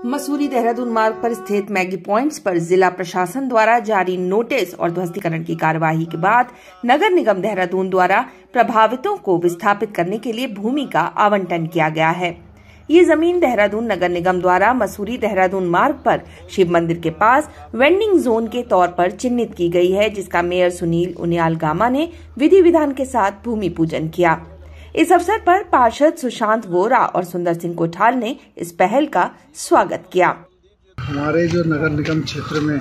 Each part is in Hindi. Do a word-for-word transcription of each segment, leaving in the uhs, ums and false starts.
मसूरी देहरादून मार्ग पर स्थित मैगी पॉइंट्स पर जिला प्रशासन द्वारा जारी नोटिस और ध्वस्तीकरण की कार्यवाही के बाद नगर निगम देहरादून द्वारा प्रभावितों को विस्थापित करने के लिए भूमि का आवंटन किया गया है। ये जमीन देहरादून नगर निगम द्वारा मसूरी देहरादून मार्ग पर शिव मंदिर के पास वेंडिंग जोन के तौर पर चिन्हित की गई है, जिसका मेयर सुनील उनियाल गामा ने विधि विधान के साथ भूमि पूजन किया। इस अवसर पर पार्षद सुशांत वोरा और सुंदर सिंह कोठाल ने इस पहल का स्वागत किया। हमारे जो नगर निगम क्षेत्र में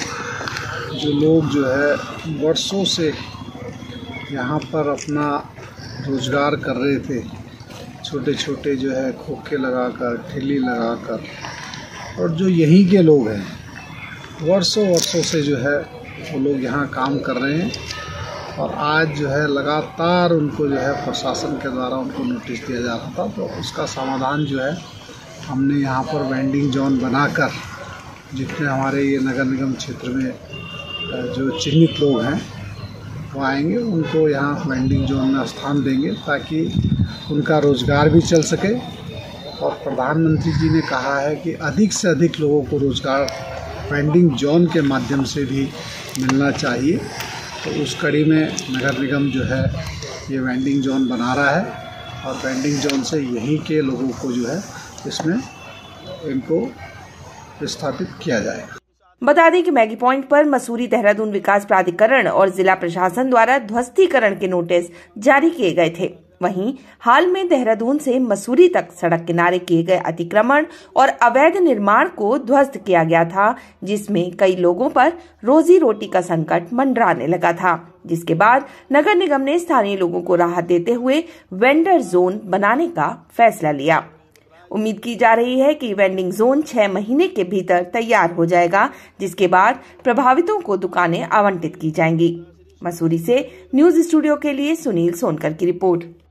जो लोग जो है वर्षों से यहाँ पर अपना रोजगार कर रहे थे, छोटे छोटे जो है खोखे लगाकर, ठेली लगाकर, और जो यहीं के लोग हैं वर्षों वर्षों से जो है वो लोग यहाँ काम कर रहे हैं, और आज जो है लगातार उनको जो है प्रशासन के द्वारा उनको नोटिस दिया जा रहा था। तो उसका समाधान जो है हमने यहाँ पर वेंडिंग जोन बनाकर जितने हमारे ये नगर निगम क्षेत्र में जो चिन्हित लोग हैं वो आएंगे, उनको यहाँ वेंडिंग जोन में स्थान देंगे ताकि उनका रोज़गार भी चल सके। और प्रधानमंत्री जी ने कहा है कि अधिक से अधिक लोगों को रोज़गार वेंडिंग जोन के माध्यम से भी मिलना चाहिए। तो उस कड़ी में नगर निगम जो है ये वेंडिंग जोन बना रहा है, और वेंडिंग जोन से यहीं के लोगों को जो है इसमें इनको विस्थापित किया जाएगा। बता दें कि मैगी पॉइंट पर मसूरी देहरादून विकास प्राधिकरण और जिला प्रशासन द्वारा ध्वस्तीकरण के नोटिस जारी किए गए थे। वहीं हाल में देहरादून से मसूरी तक सड़क किनारे किए गए अतिक्रमण और अवैध निर्माण को ध्वस्त किया गया था, जिसमें कई लोगों पर रोजी रोटी का संकट मंडराने लगा था, जिसके बाद नगर निगम ने स्थानीय लोगों को राहत देते हुए वेंडर जोन बनाने का फैसला लिया। उम्मीद की जा रही है कि वेंडिंग जोन छह महीने के भीतर तैयार हो जाएगा, जिसके बाद प्रभावितों को दुकानें आवंटित की जाएंगी। मसूरी से न्यूज स्टूडियो के लिए सुनील सोनकर की रिपोर्ट।